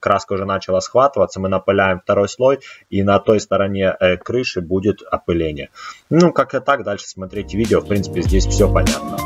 краска уже начала схватываться, мы напыляем второй слой, и на той стороне крыши будет опыление. Ну, как-то так, дальше смотрите видео, в принципе, здесь все понятно.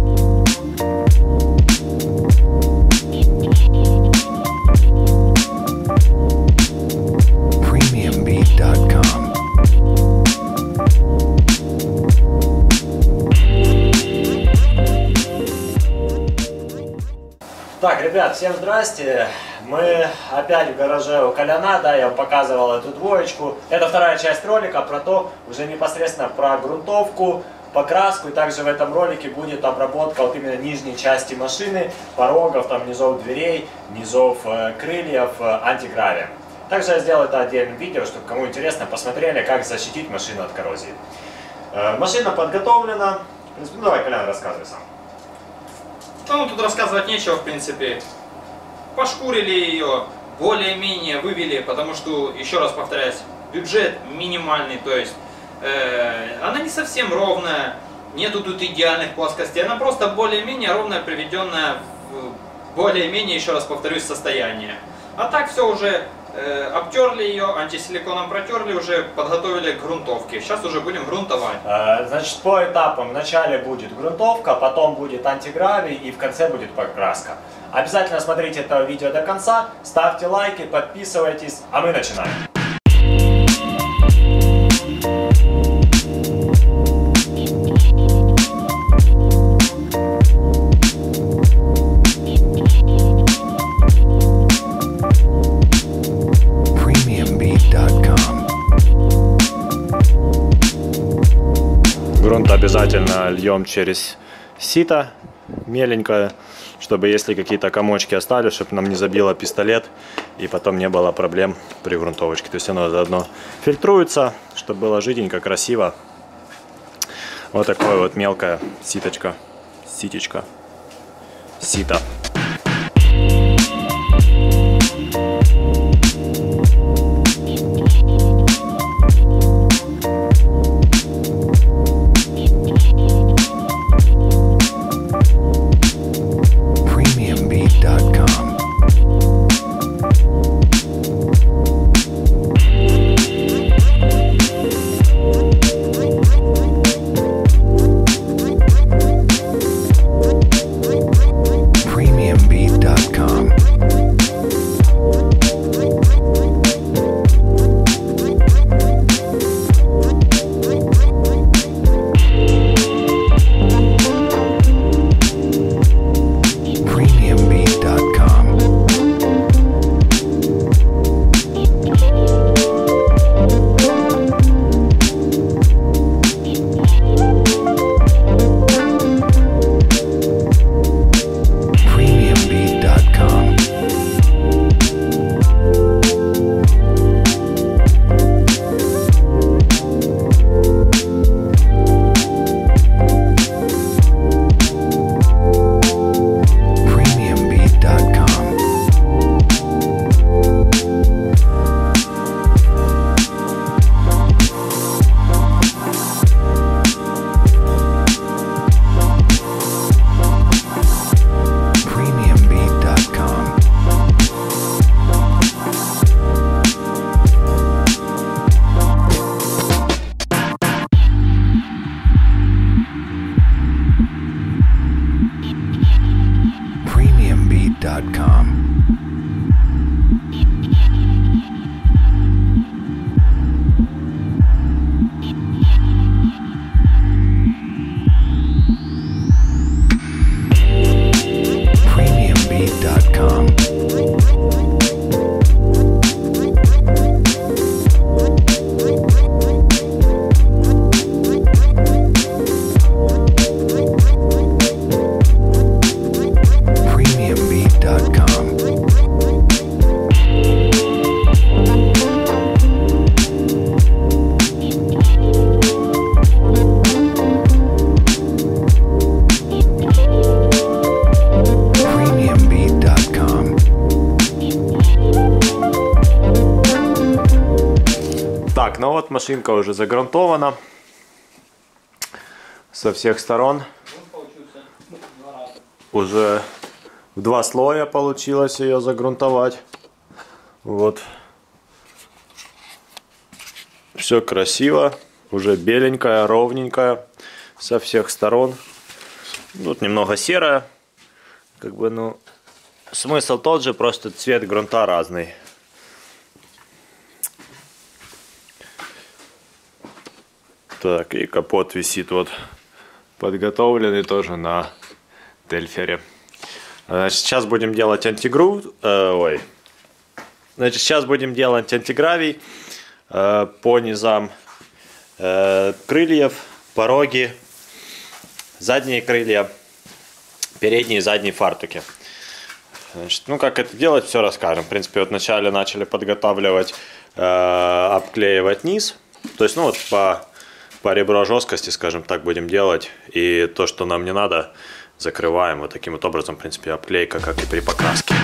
Так, ребят, всем здрасте. Мы опять в гараже у Коляна, да, я вам показывал эту двоечку. Это вторая часть ролика про то, уже непосредственно про грунтовку, покраску. И также в этом ролике будет обработка вот именно нижней части машины, порогов, там, низов дверей, низов крыльев, антигравием. Также я сделал это отдельным видео, чтобы кому интересно, посмотрели, как защитить машину от коррозии. Машина подготовлена. Ну, давай, Колян, рассказывай сам. Ну, тут рассказывать нечего, в принципе. Пошкурили ее, более-менее вывели, потому что, еще раз повторяюсь, бюджет минимальный, то есть она не совсем ровная, нету тут идеальных плоскостей, она просто более-менее ровная, приведенная в более-менее, еще раз повторюсь, состояние. А так все уже обтерли ее, антисиликоном протерли, уже подготовили к грунтовке. Сейчас уже будем грунтовать. Значит, по этапам. Вначале будет грунтовка, потом будет антигравий и в конце будет покраска. Обязательно смотрите это видео до конца, ставьте лайки, подписывайтесь, а мы начинаем. Грунт обязательно льем через сито меленькое, чтобы если какие-то комочки остались, чтобы нам не забило пистолет и потом не было проблем при грунтовочке. То есть оно заодно фильтруется, чтобы было жиденько, красиво. Вот такое вот мелкое ситочка, сито. Так, ну вот машинка уже загрунтована со всех сторон. Уже в 2 слоя получилось ее загрунтовать. Вот. Все красиво. Уже беленькая, ровненькая со всех сторон. Тут немного серая. Как бы, ну, смысл тот же, просто цвет грунта разный. Так, и капот висит вот подготовленный тоже на Дельфере. Значит, сейчас будем делать антигравий по низам крыльев, пороги, задние крылья, передние и задние фартуки. Значит, ну как это делать, все расскажем. В принципе, вот вначале начали подготавливать, обклеивать низ. То есть, ну вот по ребро жесткости, скажем так, будем делать. И то, что нам не надо, закрываем. Вот таким вот образом, в принципе, обклейка, как и при покраске.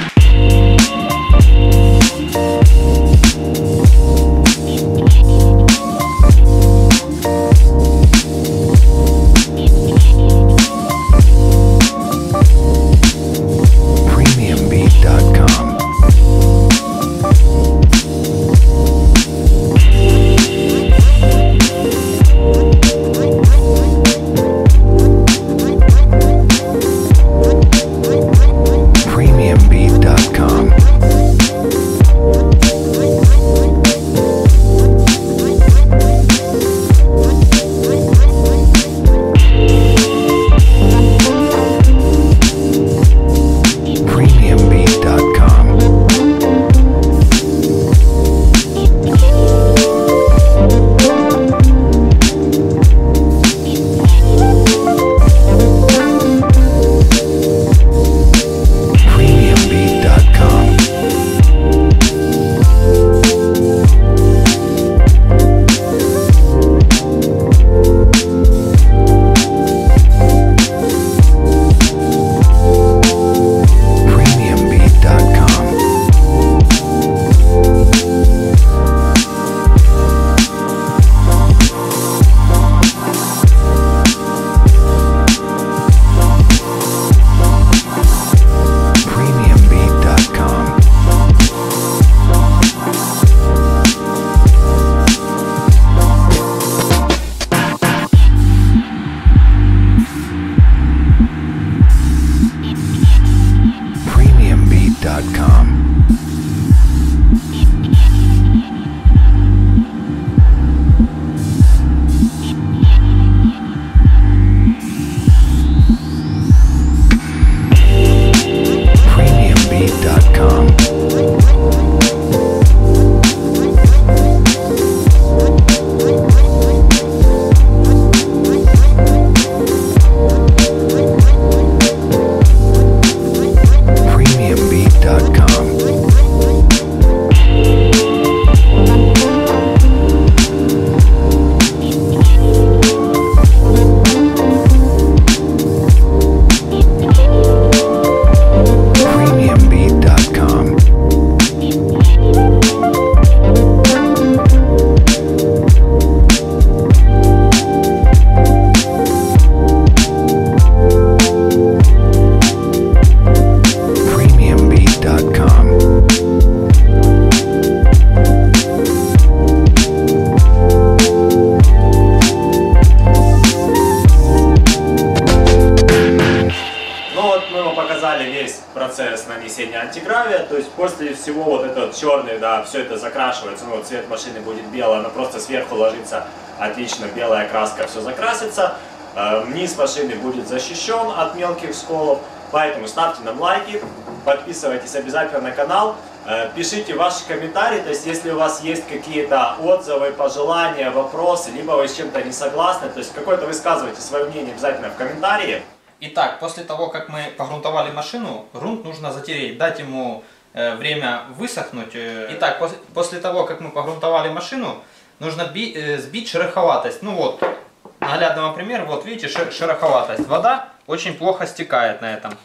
Процесс нанесения антигравия, то есть после всего вот этот черный, да, все это закрашивается, ну, цвет машины будет белый, она просто сверху ложится отлично, белая краска, все закрасится, низ машины будет защищен от мелких сколов, поэтому ставьте нам лайки, подписывайтесь обязательно на канал, пишите ваши комментарии, то есть если у вас есть какие-то отзывы, пожелания, вопросы, либо вы с чем-то не согласны, то есть какое-то высказывайте свое мнение обязательно в комментарии. Итак, после того, как мы погрунтовали машину, грунт нужно затереть, дать ему время высохнуть. Итак, после того, как мы погрунтовали машину, нужно сбить шероховатость. Ну вот, наглядный вам пример, вот видите, шероховатость. Вода очень плохо стекает на этом.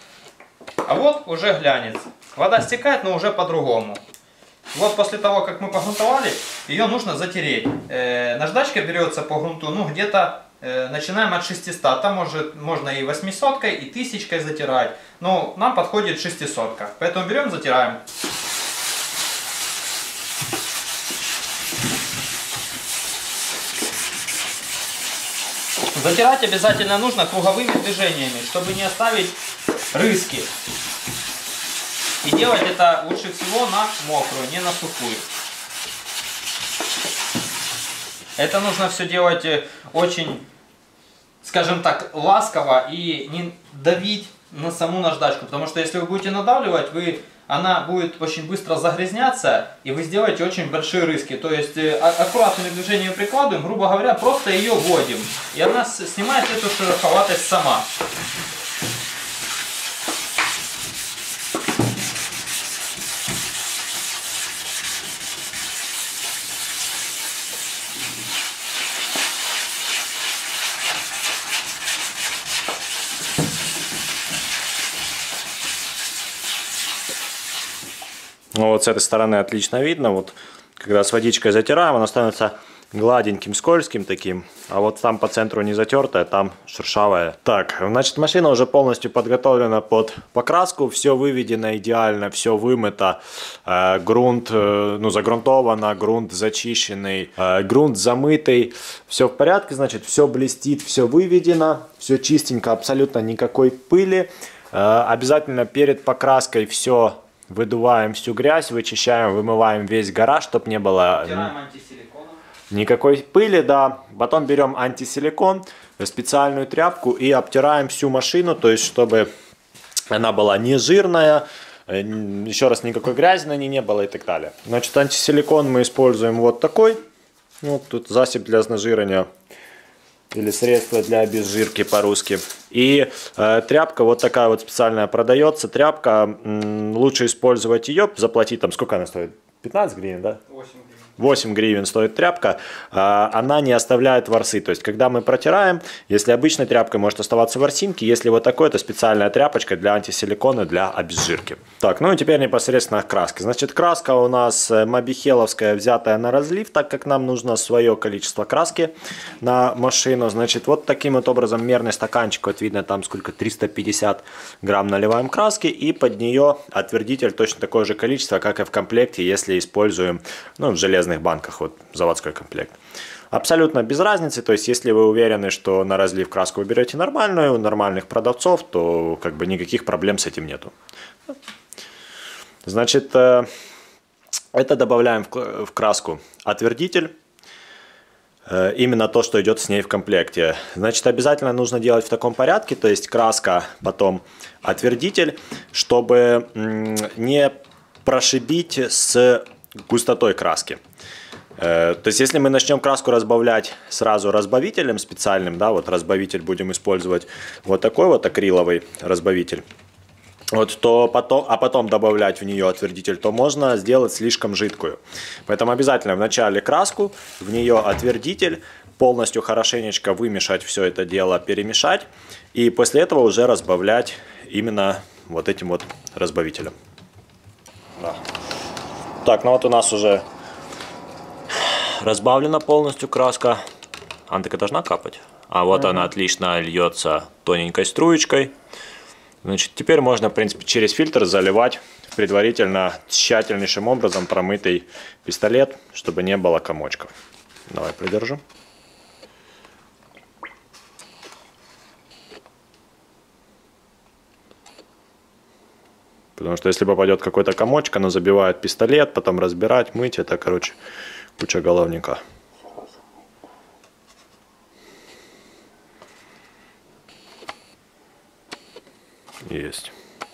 А вот уже глянец. Вода стекает, но уже по-другому. Вот после того, как мы погрунтовали, ее нужно затереть. Наждачка берется по грунту, ну где-то... Начинаем от 600, там можно и 800 и 1000 затирать, но нам подходит 600, поэтому берем, затираем. Затирать обязательно нужно круговыми движениями, чтобы не оставить рыски. И делать это лучше всего на мокрую, не на сухую. Это нужно все делать очень, скажем так, ласково и не давить на саму наждачку. Потому что если вы будете надавливать, она будет очень быстро загрязняться, и вы сделаете очень большие рыски. То есть аккуратными движениями прикладываем, грубо говоря, просто ее вводим. И она снимает эту шероховатость сама. Ну, вот с этой стороны отлично видно. Вот когда с водичкой затираем, оно становится гладеньким, скользким таким. А вот там по центру не затертое, там шершавое. Так, значит, машина уже полностью подготовлена под покраску. Все выведено идеально, все вымыто. Грунт, загрунтовано, грунт зачищенный, грунт замытый. Все в порядке, значит, все блестит, все выведено. Все чистенько, абсолютно никакой пыли. Обязательно перед покраской все выдуваем, всю грязь, вычищаем, вымываем весь гараж, чтобы не было никакой пыли, да. Потом берем антисиликон, специальную тряпку и обтираем всю машину, то есть чтобы она была не жирная, еще раз, никакой грязи на ней не было и так далее. Значит, антисиликон мы используем вот такой. Вот тут засеб для знажирания. Или средство для обезжирки по-русски. И тряпка вот такая вот специальная продается. Тряпка, лучше использовать ее, заплатить там, сколько она стоит? 15 гривен, да? 8 гривен. 8 гривен стоит тряпка. Она не оставляет ворсы. То есть, когда мы протираем, если обычной тряпкой может оставаться ворсинки, если вот такой, это специальная тряпочка для антисиликона, для обезжирки. Так, ну и теперь непосредственно к краске. Значит, краска у нас мобихеловская, взятая на разлив, так как нам нужно свое количество краски на машину. Значит, вот таким вот образом мерный стаканчик, вот видно там сколько, 350 грамм наливаем краски, и под нее отвердитель точно такое же количество, как и в комплекте, если используем, в железном банках, вот заводской комплект. Абсолютно без разницы, то есть если вы уверены, что на разлив краску вы берете нормальную, у нормальных продавцов, то как бы никаких проблем с этим нету. Значит, это добавляем в краску отвердитель, именно то, что идет с ней в комплекте. Значит, обязательно нужно делать в таком порядке, то есть краска, потом отвердитель, чтобы не прошибить с густотой краски. То есть, если мы начнем краску разбавлять сразу разбавителем специальным, да, вот разбавитель будем использовать вот такой вот акриловый разбавитель, вот, то потом добавлять в нее отвердитель, то можно сделать слишком жидкую. Поэтому обязательно вначале краску, в нее отвердитель, полностью хорошенечко вымешать все это дело, перемешать, и после этого уже разбавлять именно вот этим вот разбавителем. Да. Так, ну вот у нас уже разбавлена полностью краска. Она так и должна капать. А вот она отлично льется тоненькой струечкой. Значит, теперь можно, в принципе, через фильтр заливать в предварительно тщательнейшим образом промытый пистолет, чтобы не было комочков. Давай придержу. Потому что если попадет какой-то комочек, оно забивает пистолет, потом разбирать, мыть, это, короче, куча головника. Есть.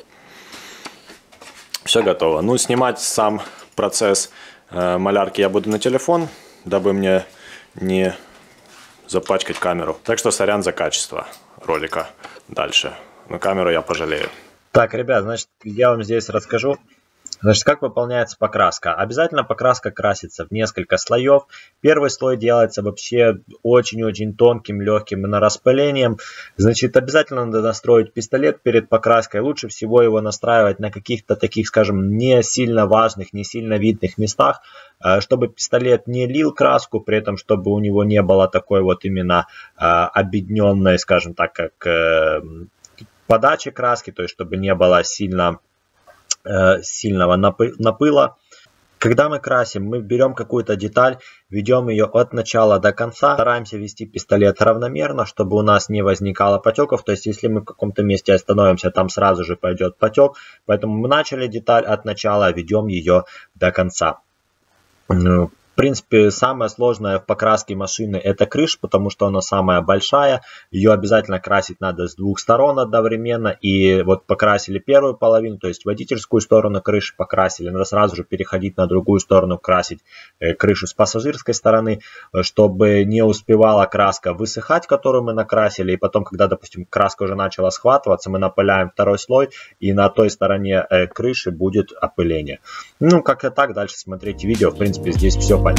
Все готово. Ну, снимать сам процесс малярки я буду на телефон, дабы мне не запачкать камеру. Так что сорян за качество ролика дальше. Но камеру я пожалею. Так, ребят, значит, я вам здесь расскажу. Значит, как выполняется покраска? Обязательно покраска красится в несколько слоев. Первый слой делается вообще очень-очень тонким, легким распылением. Значит, обязательно надо настроить пистолет перед покраской. Лучше всего его настраивать на каких-то таких, скажем, не сильно важных, не сильно видных местах, чтобы пистолет не лил краску, при этом, чтобы у него не было такой вот именно обедненной, скажем так, как подачи краски, то есть чтобы не было сильного напыла. Когда мы красим, мы берем какую-то деталь, ведем ее от начала до конца, стараемся вести пистолет равномерно, чтобы у нас не возникало потеков. То есть, если мы в каком-то месте остановимся, там сразу же пойдет потек. Поэтому мы начали деталь от начала, ведем ее до конца. В принципе, самое сложное в покраске машины это крыша, потому что она самая большая. Ее обязательно красить надо с двух сторон одновременно. И вот покрасили первую половину, то есть водительскую сторону крыши покрасили. Надо сразу же переходить на другую сторону, красить крышу с пассажирской стороны, чтобы не успевала краска высыхать, которую мы накрасили. И потом, когда, допустим, краска уже начала схватываться, мы напыляем второй слой, и на той стороне крыши будет опыление. Ну, как-то так. Дальше смотрите видео. В принципе, здесь все понятно.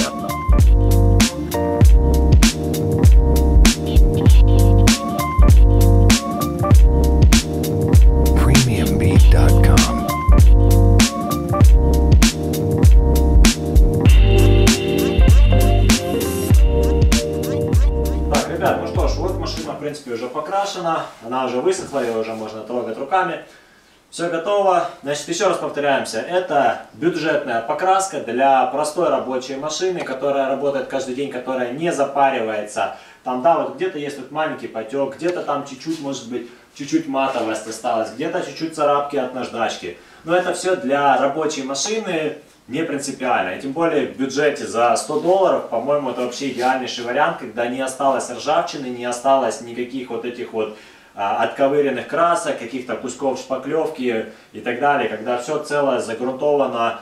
Premiumbeat.com. Так, ребят, ну что ж, вот машина в принципе уже покрашена, она уже высохла, ее уже можно трогать руками. Все готово. Значит, еще раз повторяемся. Это бюджетная покраска для простой рабочей машины, которая работает каждый день, которая не запаривается. Там, да, вот где-то есть тут маленький потек, где-то там чуть-чуть, может быть, чуть-чуть матовость осталась, где-то чуть-чуть царапки от наждачки. Но это все для рабочей машины не принципиально. И тем более в бюджете за $100, по-моему, это вообще идеальнейший вариант, когда не осталось ржавчины, не осталось никаких вот этих вот отковыренных красок, каких-то кусков шпаклевки и так далее, когда все целое загрунтовано,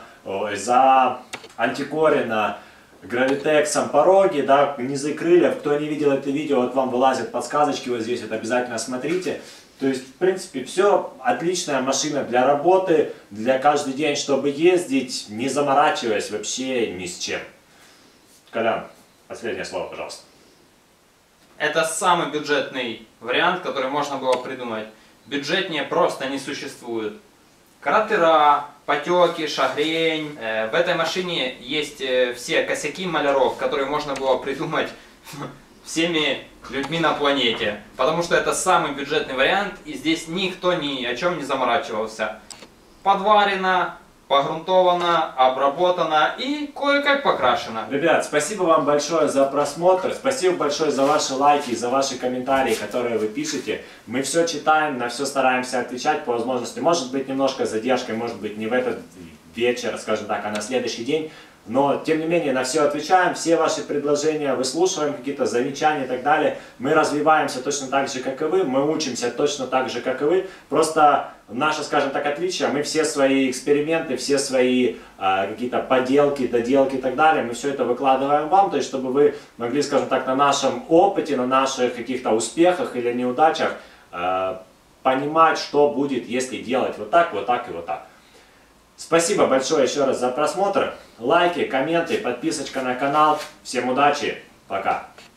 антикорено гравитексом пороги, да, низы крыльев. Кто не видел это видео, вот вам вылазят подсказочки вот здесь, вот обязательно смотрите. То есть, в принципе, все отличная машина для работы, для каждый день, чтобы ездить, не заморачиваясь вообще ни с чем. Колян, последнее слово, пожалуйста. Это самый бюджетный вариант, который можно было придумать. Бюджетнее просто не существует. Кратера, потеки, шагрень. В этой машине есть все косяки маляров, которые можно было придумать всеми людьми на планете. Потому что это самый бюджетный вариант, и здесь никто ни о чем не заморачивался. Подварено, погрунтовано, обработано и кое-как покрашено. Ребят, спасибо вам большое за просмотр, спасибо большое за ваши лайки, за ваши комментарии, которые вы пишете. Мы все читаем, на все стараемся отвечать по возможности. Может быть, немножко с задержкой, может быть, не в этот вечер, скажем так, а на следующий день. Но, тем не менее, на все отвечаем, все ваши предложения выслушиваем, какие-то замечания и так далее. Мы развиваемся точно так же, как и вы, мы учимся точно так же, как и вы. Просто наше, скажем так, отличие, мы все свои эксперименты, все свои какие-то поделки, доделки и так далее, мы все это выкладываем вам, то есть, чтобы вы могли, скажем так, на нашем опыте, на наших каких-то успехах или неудачах понимать, что будет, если делать вот так, вот так и вот так. Спасибо большое еще раз за просмотр. Лайки, комменты, подписочка на канал. Всем удачи. Пока.